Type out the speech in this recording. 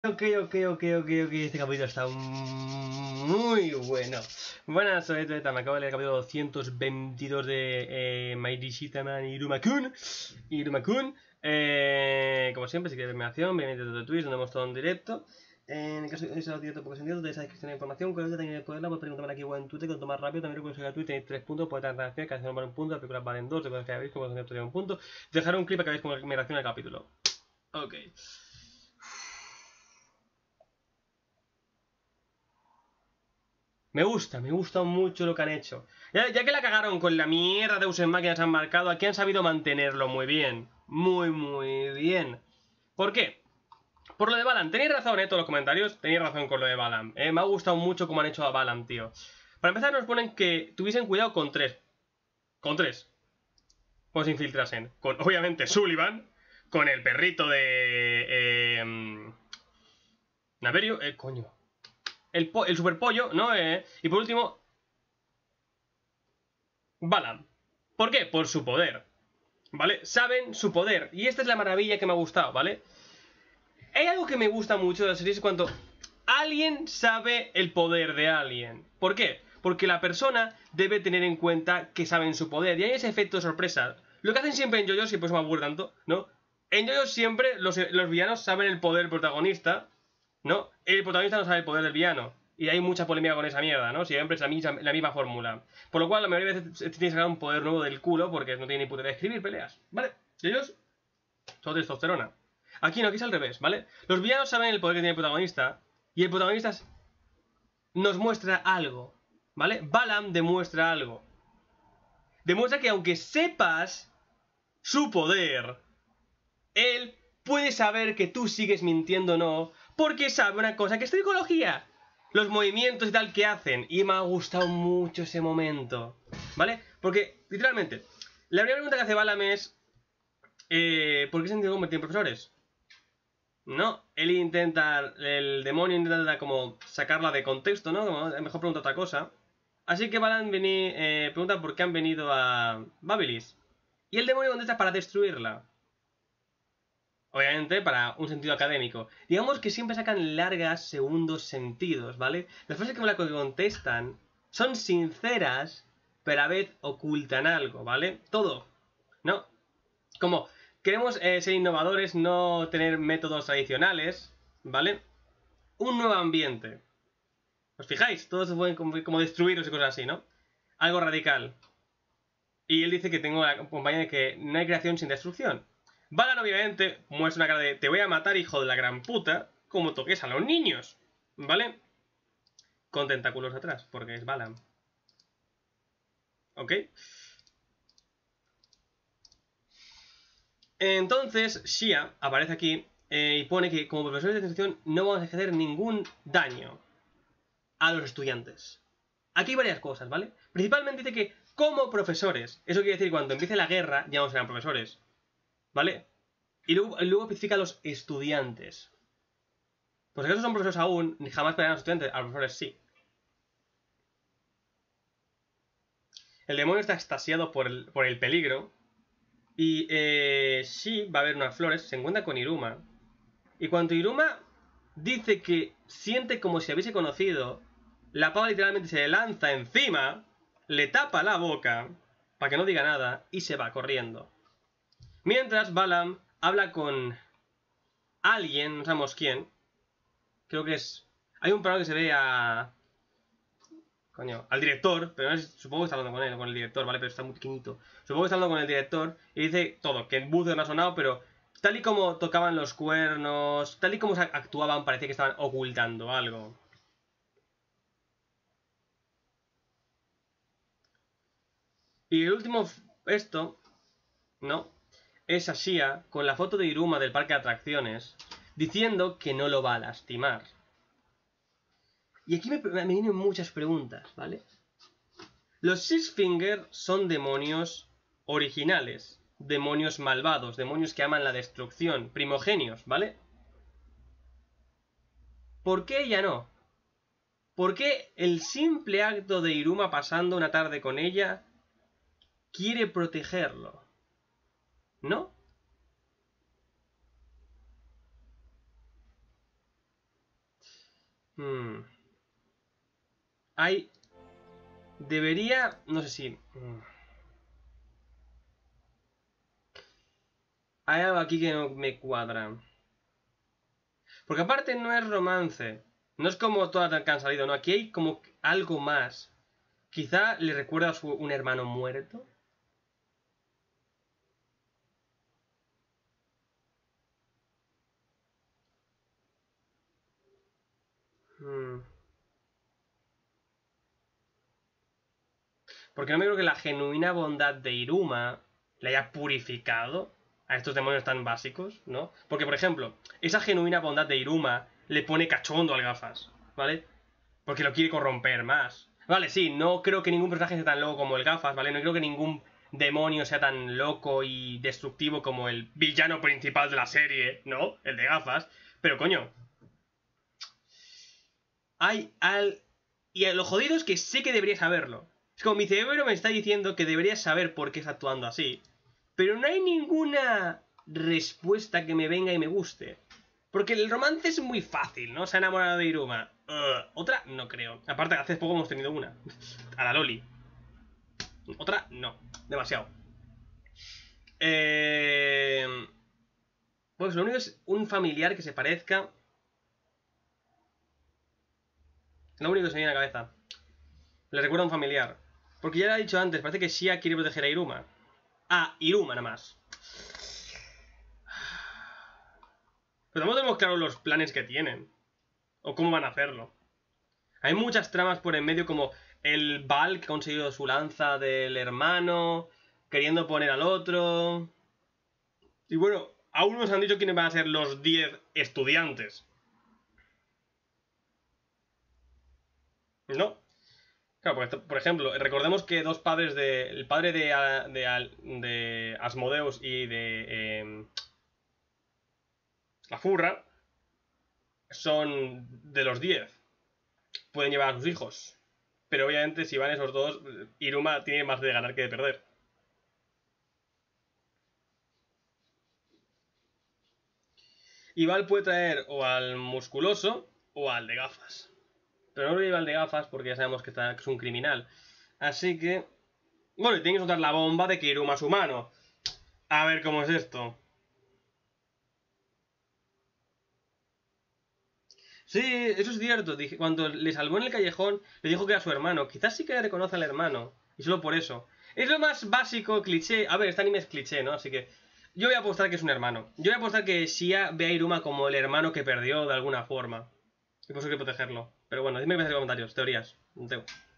Ok, este capítulo está muy bueno. Buenas, soy Teta, me acabo de leer el capítulo 222 de Mairishitaman Iruma-kun. Como siempre, si quieres ver mi acción, bienvenido a Twitch, donde hemos todo en directo. En el caso de que sea directo poco sentido, tenéis esa descripción de información. Cuando tenéis que poderla, podéis preguntarme aquí o en Twitter, cuanto más rápido. También recuerdo que en Twitter tenéis 3 puntos, podéis dar reacción, que hacen vale un punto, las películas valen 2, recuerdo que habéis como tenéis un punto. Dejar un clip para que veáis cómo me reacciona el capítulo. Ok. Me gusta mucho lo que han hecho. Ya que la cagaron con la mierda de usen máquinas han marcado, aquí han sabido mantenerlo muy bien. Muy bien. ¿Por qué? Por lo de Balan. Tenéis razón, todos los comentarios. Tenéis razón con lo de Balan. Me ha gustado mucho cómo han hecho a Balan, tío. Para empezar nos ponen que tuviesen cuidado con 3. Con 3. Pues se infiltrasen. Con, obviamente, Sullivan. Con el perrito de... Naverio. Coño. El super pollo, ¿no? Y por último, Balan. ¿Por qué? Por su poder, ¿vale? Saben su poder. Y esta es la maravilla que me ha gustado, ¿vale? Hay algo que me gusta mucho de la serie, es cuando alguien sabe el poder de alguien. ¿Por qué? Porque la persona debe tener en cuenta que saben su poder. Y hay ese efecto de sorpresa. Lo que hacen siempre en JoJo, y por eso me aburre tanto, ¿no? En JoJo siempre los villanos saben el poder del protagonista, ¿no? El protagonista no sabe el poder del villano. Y hay mucha polémica con esa mierda, ¿no? Siempre es la misma fórmula. Por lo cual, la mayoría de veces tienes que sacar un poder nuevo del culo porque no tiene ni puta idea de escribir peleas, ¿vale? Y ellos son testosterona. Aquí no, aquí es al revés, ¿vale? Los villanos saben el poder que tiene el protagonista y el protagonista nos muestra algo, ¿vale? Balan demuestra algo. Demuestra que aunque sepas su poder, él puede saber que tú sigues mintiendo o no, porque sabe una cosa que es psicología. Los movimientos y tal que hacen. Y me ha gustado mucho ese momento, ¿vale? Porque, literalmente, la primera pregunta que hace Balam es ¿por qué se han convertido en profesores? No, él intenta, el demonio intenta como sacarla de contexto, ¿no? Como, mejor pregunta otra cosa. Así que Balan pregunta por qué han venido a Babilis. Y el demonio contesta para destruirla. Obviamente, para un sentido académico. Digamos que siempre sacan largas segundos sentidos, ¿vale? Las frases que me la contestan son sinceras, pero a vez ocultan algo, ¿vale? Todo, ¿no? Como, queremos ser innovadores, no tener métodos tradicionales, ¿vale? Un nuevo ambiente. ¿Os fijáis? Todos se pueden como destruirlos y cosas así, ¿no? Algo radical. Y él dice que tengo la compañía de que no hay creación sin destrucción. Balan obviamente muestra una cara de te voy a matar, hijo de la gran puta, como toques a los niños, ¿vale? Con tentáculos atrás, porque es Balan. ¿Ok? Entonces, Shia aparece aquí y pone que como profesores de atención no vamos a ejercer ningún daño a los estudiantes. Aquí hay varias cosas, ¿vale? Principalmente dice que como profesores, eso quiere decir que cuando empiece la guerra ya no serán profesores, ¿vale? Y luego especifica a los estudiantes. Pues si esos son profesores aún, ni jamás pegarán a los estudiantes, a los profesores sí. El demonio está extasiado por el peligro. Y sí, va a haber unas flores, se encuentra con Iruma. Y cuando Iruma dice que siente como si hubiese conocido, la pava literalmente se le lanza encima, le tapa la boca, para que no diga nada, y se va corriendo. Mientras Balam habla con alguien, no sabemos quién. Creo que es... Hay un plano que se ve a... Coño, al director, pero no es, supongo que está hablando con él, con el director, ¿vale? Pero está muy pequeñito. Supongo que está hablando con el director y dice todo, que el buzzer no ha sonado, pero tal y como tocaban los cuernos, tal y como actuaban, parecía que estaban ocultando algo. Y el último, esto, ¿no? Es a Shia con la foto de Iruma del parque de atracciones, diciendo que no lo va a lastimar. Y aquí me vienen muchas preguntas, ¿vale? Los Six Finger son demonios originales, demonios malvados, demonios que aman la destrucción, primogenios, ¿vale? ¿Por qué ella no? ¿Por qué el simple acto de Iruma pasando una tarde con ella quiere protegerlo? ¿No? Hay... Debería... No sé si... Hay algo aquí que no me cuadra. Porque aparte no es romance. No es como todas que han salido, no. Aquí hay como algo más. Quizá le recuerda a un hermano muerto. Porque no me creo que la genuina bondad de Iruma le haya purificado a estos demonios tan básicos, ¿no? Porque, por ejemplo, esa genuina bondad de Iruma le pone cachondo al Gafas, ¿vale? Porque lo quiere corromper más. Vale, sí, no creo que ningún personaje sea tan loco como el Gafas, ¿vale? No creo que ningún demonio sea tan loco y destructivo como el villano principal de la serie, ¿no? El de Gafas. Pero, coño. Y lo jodido es que sé que debería saberlo. Es como mi cerebro me está diciendo que deberías saber por qué está actuando así. Pero no hay ninguna respuesta que me venga y me guste. Porque el romance es muy fácil, ¿no? Se ha enamorado de Iruma. Otra, no creo. Aparte, hace poco hemos tenido una. A la Loli. Otra, no. Demasiado. Pues lo único es un familiar que se parezca. Lo único que se me viene a la cabeza. Le recuerda a un familiar. Porque ya lo he dicho antes, parece que Shia quiere proteger a Iruma. Ah, Iruma nada más. Pero no tenemos claro los planes que tienen. O cómo van a hacerlo. Hay muchas tramas por en medio como el Val que ha conseguido su lanza del hermano, queriendo poner al otro. Y bueno, aún nos han dicho quiénes van a ser los 10 estudiantes. ¿No? Claro, porque, por ejemplo, recordemos que dos padres de... El padre de Asmodeus y de... la Furra son de los 10. Pueden llevar a sus hijos. Pero obviamente si van esos dos, Iruma tiene más de ganar que de perder. Y Val puede traer o al musculoso o al de gafas. Pero no lo lleva al de gafas porque ya sabemos que es un criminal. Así que... Bueno, y tienen que soltar la bomba de que Iruma es humano. A ver cómo es esto. Sí, eso es cierto. Cuando le salvó en el callejón, le dijo que era su hermano. Quizás sí que le reconoce al hermano. Y solo por eso. Es lo más básico, cliché. A ver, este anime es cliché, ¿no? Así que yo voy a apostar que es un hermano. Yo voy a apostar que Shia ve a Iruma como el hermano que perdió de alguna forma. Y por eso hay que protegerlo. Pero bueno, dime en los comentarios, teorías. No tengo.